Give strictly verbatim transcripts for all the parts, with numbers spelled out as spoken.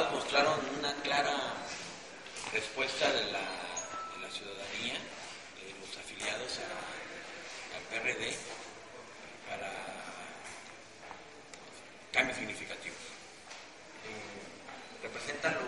resultados mostraron una clara respuesta de la, de la ciudadanía, de los afiliados a, al P R D, para cambios significativos. Eh, representa lo,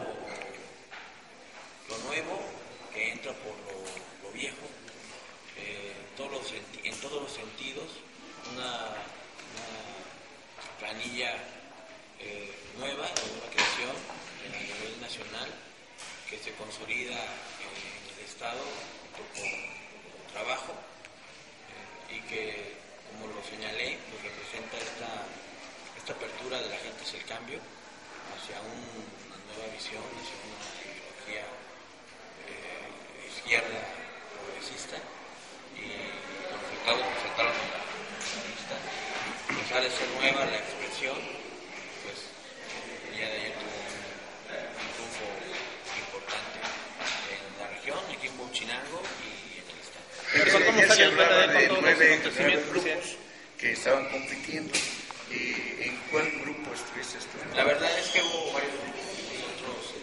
lo nuevo que entra por lo, lo viejo, eh, en, todos los, en todos los sentidos, una, una planilla eh, nueva, de nueva creación a nivel nacional, que se consolida en el Estado junto con, con trabajo, eh, y que, como lo señalé, pues representa esta, esta apertura de la gente hacia el cambio, hacia un, una nueva visión, hacia una ideología eh, izquierda progresista, y los resultados que presentaron en la, en la lista, a pesar de ser nueva la expresión, pues el día de ayer tuvo un, un triunfo importante en la región, aquí en Huachinango y en el estado. Pero ¿cómo ya se sale el hablaba P R D de con todos nueve, los nueve acontecimientos, grupos presidente? que estaban compitiendo. ¿Y en cuál grupo estuviste tú? La verdad es que hubo varios grupos. Nosotros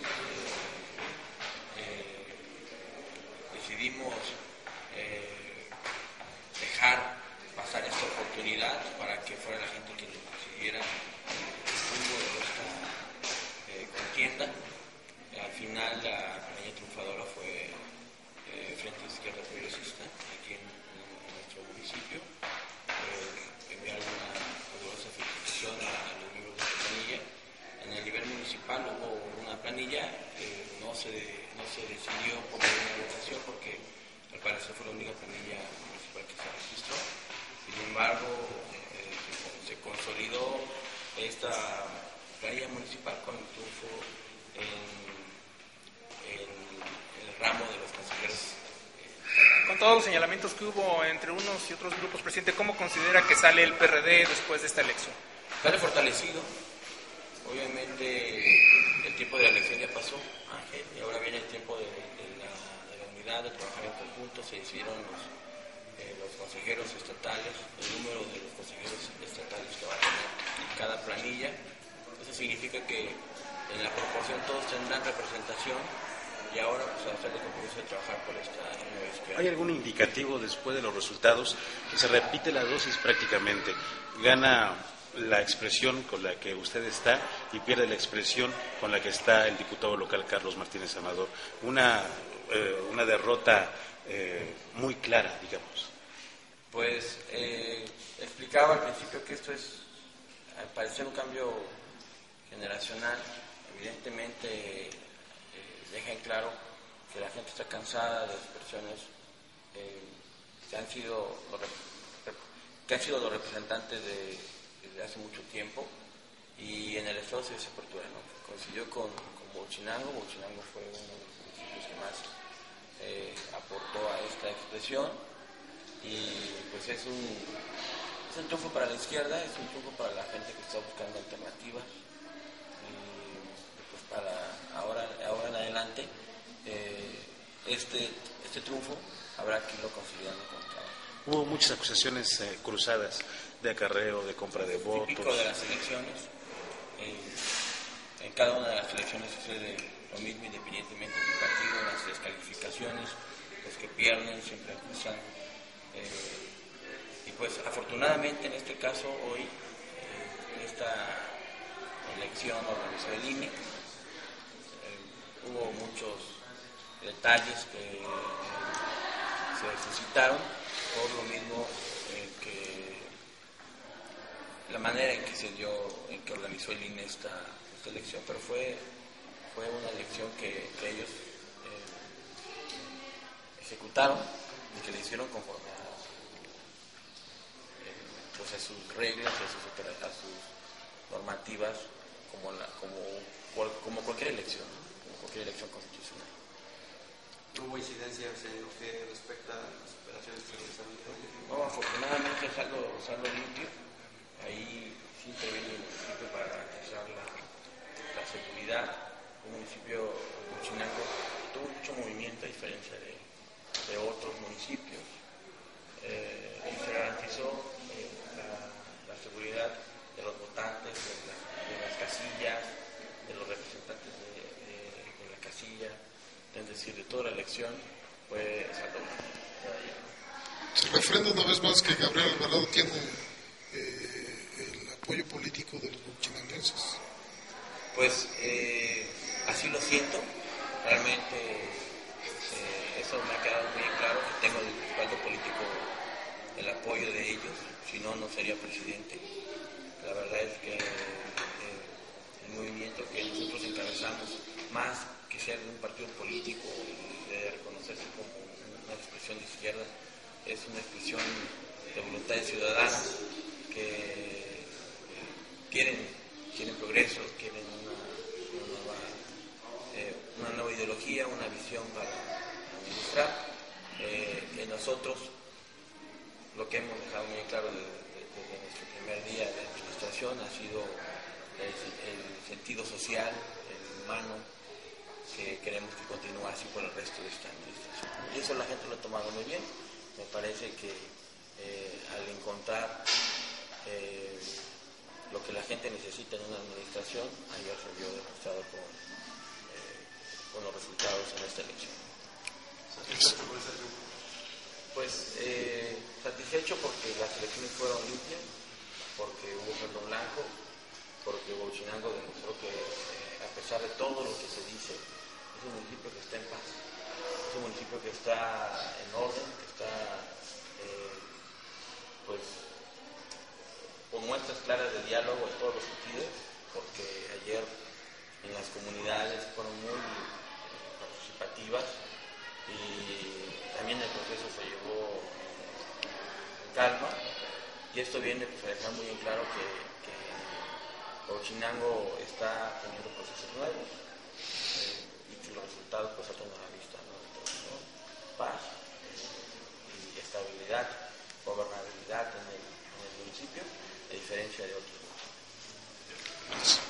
eh, decidimos eh, dejar pasar esta oportunidad para que fuera la gente quien decidiera el rumbo de esta eh, contienda. Al final la planilla triunfadora fue eh, Frente Izquierda Progresista aquí en, en nuestro municipio. Eh, enviar una calurosa felicitación a, a los miembros de la planilla. En el nivel municipal hubo una planilla, eh, no, se, no se decidió por una votación porque al parecer fue la única planilla municipal que se registró. Sin embargo, eh, se consolidó esta planilla municipal con el triunfo en el ramo de los consejeros. Con todos los señalamientos que hubo entre unos y otros grupos, presidente, ¿cómo considera que sale el P R D después de esta elección? Sale fortalecido. Obviamente el tiempo de la elección ya pasó, Ángel, y ahora viene el tiempo de, de, la, de la unidad, de trabajar en conjunto. Se decidieron los, eh, los consejeros estatales, el número de los consejeros estatales que va a tener cada planilla. Eso significa que en la proporción todos tendrán representación. Y ahora pues a hacer el compromiso de trabajar por esta nueva izquierda. ¿Hay algún indicativo después de los resultados que se repite la dosis prácticamente? Gana la expresión con la que usted está y pierde la expresión con la que está el diputado local Carlos Martínez Amador. Una, eh, una derrota eh, muy clara, digamos. Pues eh, explicaba al principio que esto es, al parecer, un cambio generacional. Evidentemente deja en claro que la gente está cansada de expresiones eh, que han sido los, que han sido los representantes de, de hace mucho tiempo, y en el estado se dio esa apertura, ¿no? Coincidió con, con Huachinango. Huachinango fue uno de los municipios que más eh, aportó a esta expresión, y pues es un, es un triunfo para la izquierda, es un triunfo para la gente que está buscando alternativas. Pues para ahora, ahora en adelante, eh, este, este triunfo habrá que irlo consolidando con trabajo. Hubo muchas acusaciones eh, cruzadas de acarreo, de compra de votos. Típico de las elecciones. Eh, en cada una de las elecciones sucede lo mismo, independientemente del partido. Las descalificaciones, los que pierden siempre acusan. Eh, y pues afortunadamente en este caso hoy, eh, esta elección organizó el I N E. Hubo muchos detalles que eh, se suscitaron por lo mismo eh, que la manera en que se dio, en que organizó el I N E esta, esta elección, pero fue, fue una elección que, que ellos eh, ejecutaron y que le hicieron conforme a, eh, pues a sus reglas, a sus, a sus normativas, como, la, como, como cualquier elección. Cualquier elección constitucional. ¿No hubo incidencias en lo que respecta a las operaciones que realizaron? No, afortunadamente es algo, es algo limpio. Ahí sí interviene el municipio para garantizar la, la seguridad. Un municipio, Huachinango, tuvo mucho movimiento a diferencia de, de otros municipios. Eh, y se garantizó eh, la, la seguridad de los votantes, de, la, de las casillas, de los representantes votantes de, de, de la casilla, es decir, de toda la elección, fue saldo blanco. Se refrenda una vez más que Gabriel Alvarado tiene eh, el apoyo político de los huachinanguenses. Pues eh, así lo siento, realmente eh, eso me ha quedado muy claro, que tengo el respaldo político, el apoyo de ellos, si no, no sería presidente. La verdad es que eh, el movimiento que nosotros encabezamos, más que ser de un partido político y de reconocerse como una expresión de izquierda, es una expresión de voluntades ciudadanas que quieren, quieren progreso, quieren una, una, nueva, eh, una nueva ideología, una visión para administrar. Eh, en nosotros lo que hemos dejado muy claro desde, desde nuestro primer día de administración ha sido el, el sentido social, el humano, que queremos que continúe así por el resto de esta administración. Y eso la gente lo ha tomado muy bien. Me parece que eh, al encontrar eh, lo que la gente necesita en una administración, ayer se vio demostrado con, eh, con los resultados en esta elección. ¿Satisfecho por ese triunfo? Pues eh, satisfecho porque las elecciones fueron limpias, porque hubo saldo blanco, porque Huachinango demostró que eh, a pesar de todo lo que se dice, es un municipio que está en paz, es un municipio que está en orden, que está eh, pues con muestras claras de diálogo en todos los sentidos, porque ayer en las comunidades fueron muy eh, participativas y también el proceso se llevó en calma, y esto viene pues, a dejar muy en claro que, que Huachinango está teniendo procesos nuevos eh, y que los resultados pues saltan a la vista, ¿no? Entonces, ¿no? Paz eh, y estabilidad, gobernabilidad en el, en el municipio, a diferencia de otros municipios.